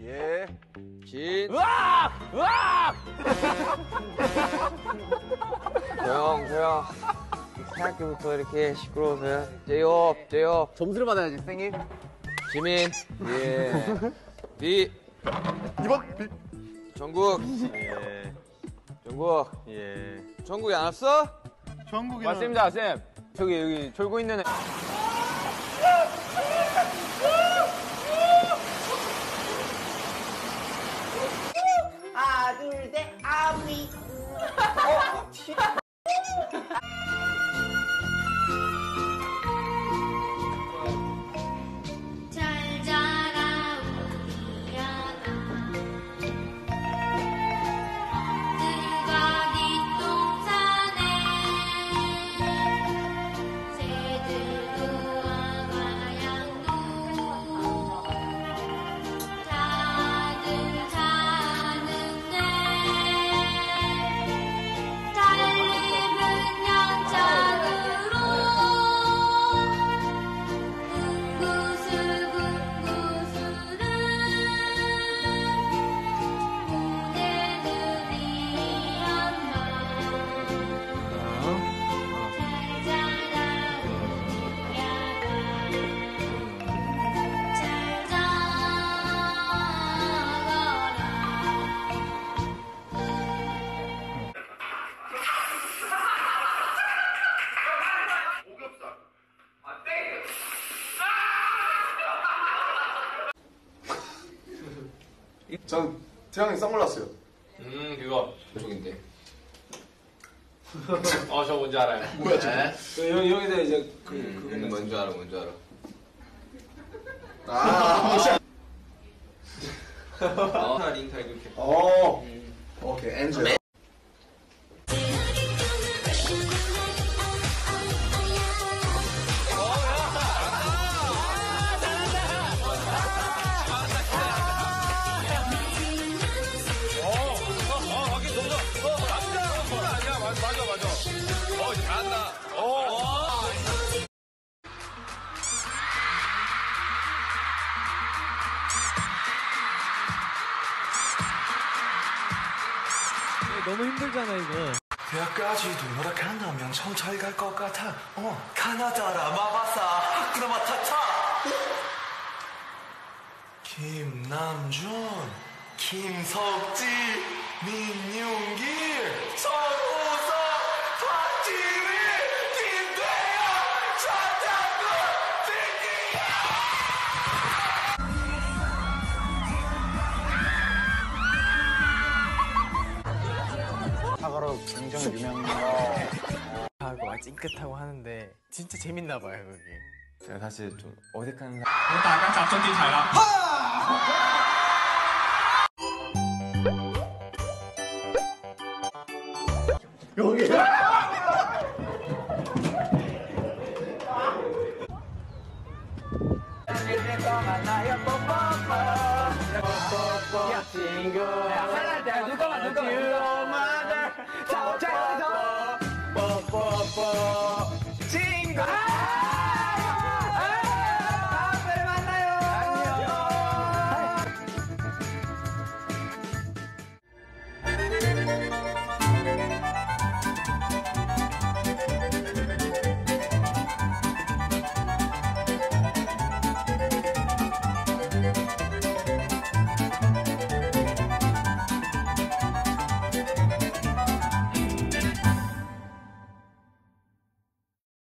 예. 진. 으악! 으악! 조용. 생각부터 이렇게 시끄러워서요. 제이홉. 점수를 받아야지, 선생님. 지민. 예. 비. 2번 비. 정국. 예. 정국. 예. 정국이 안 왔어? 정국이 맞습니다, 쌤. 저기 여기 졸고 있는 애. 하나, 둘, 셋, 아미. 잘 자라 우리 아가 들과 뒷동산에 새들도 아가양도 다들 자는데 달리는 연장으로 군구슬 군구슬은 무대들이 한마 잘 자라 우리 아가 잘 전 태양이 선글라스요. 그거. 저쪽인데. 저 뭔지 알아요. 뭐야 저거? 여기서 이제 뭔지 알아. 링카 이렇게. 오케이 엔젤. 너무 힘들잖아 이거. 대학까지도 노력한다면 참 잘 갈 것 같아. 가나다라 마바사 하쿠나마타타. 김남준, 김석지, 민윤길, 정우성, 박지휘, 김대현, 전장군, 사과로 굉장히 유명한 하고 찡긋하고 하는데 진짜 재밌나 봐요 그게. 제가 사실 좀 어색한 여기. 친구.